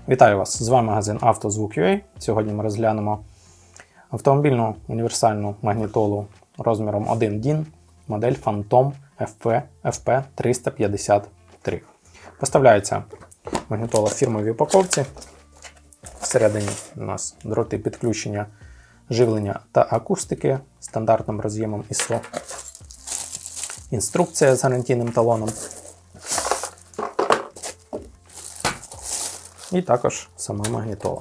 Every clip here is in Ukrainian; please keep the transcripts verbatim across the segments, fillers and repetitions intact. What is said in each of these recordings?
Вітаю вас! З вами магазин «Автозвук.ua». Сьогодні ми розглянемо автомобільну універсальну магнітолу розміром один дюйм, модель Phantom еф пі триста п'ятдесят три. Поставляється магнітола в фірмовій упаковці. Всередині у нас дроти підключення, живлення та акустики стандартним роз'ємом ай ес о. Інструкція з гарантійним талоном. І також сама магнітола.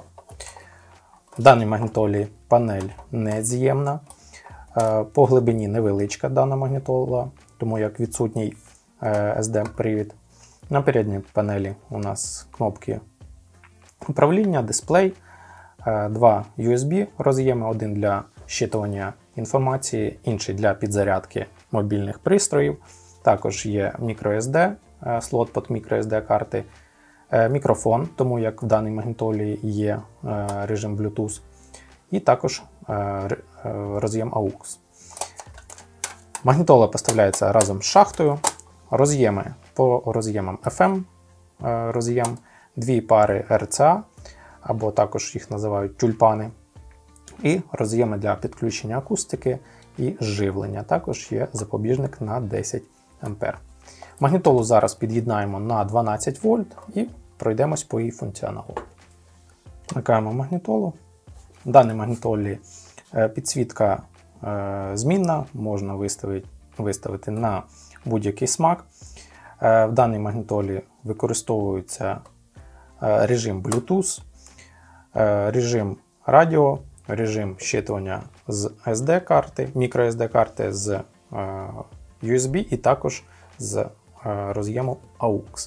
В даній магнітолі панель нез'ємна. По глибині невеличка дана магнітола, тому як відсутній ес ді-привід. На передній панелі у нас кнопки управління, дисплей, два ю ес бі роз'єми, один для щитування інформації, інший для підзарядки мобільних пристроїв. Також є microSD, слот під microSD карти. Мікрофон, тому як в даній магнітолі є режим Bluetooth, і також роз'єм АУКС. Магнітола поставляється разом з шахтою, роз'єми по роз'ємам еф ем роз'єм, дві пари ер це а, або також їх називають тюльпани, і роз'єми для підключення акустики і живлення. Також є запобіжник на десять ампер. Магнітолу зараз під'єднаємо на дванадцять вольт і пройдемось по її функціоналу. Вмикаємо магнітолу. В даній магнітолі підсвітка змінна, можна виставити, виставити на будь-який смак. В даній магнітолі використовується режим Bluetooth, режим радіо, режим щитування з ес ді-карти, microSD карти з ю ес бі і також з роз'єму АУКС.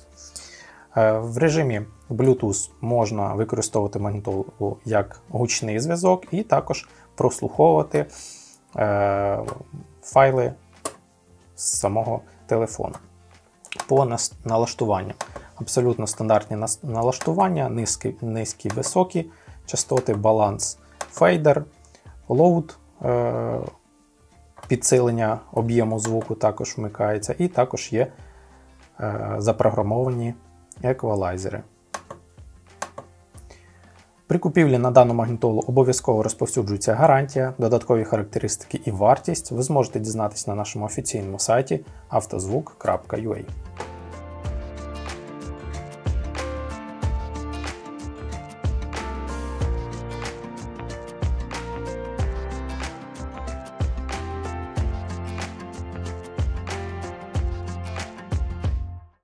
В режимі Bluetooth можна використовувати магнітолу як гучний зв'язок і також прослуховувати е, файли з самого телефону. По налаштуванням. Абсолютно стандартні налаштування, низькі, низькі високі частоти, баланс, фейдер, лоуд, е, підсилення об'єму звуку також вмикається, і також є е, запрограмовані еквалайзери. При купівлі на дану магнітолу обов'язково розповсюджується гарантія, додаткові характеристики і вартість ви зможете дізнатися на нашому офіційному сайті автозвук крапка ю а.